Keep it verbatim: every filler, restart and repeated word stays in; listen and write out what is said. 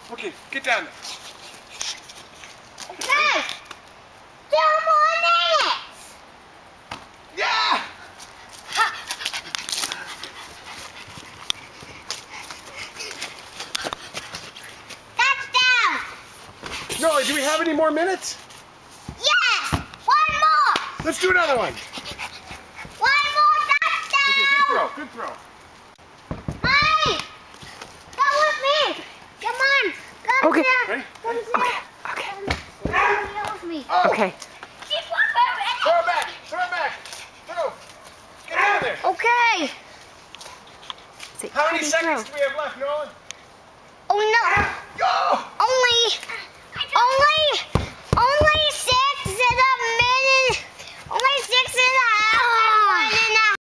Okay, get down there. Okay. Two more minutes. Yeah! Touchdown. No, do we have any more minutes? Yes. One more. Let's do another one. One more touchdown. Okay, good throw, good throw. Mike, come with me. Come on. Come Okay. here. Ready? Come here. Okay. Come, come here with me. Oh. Okay. Keep one minute. Throw it back, throw it back. Throw. Get down there. Okay. Say, How many pretty seconds throw. do we have left, Nolan? Oh no. Go! Only. Only.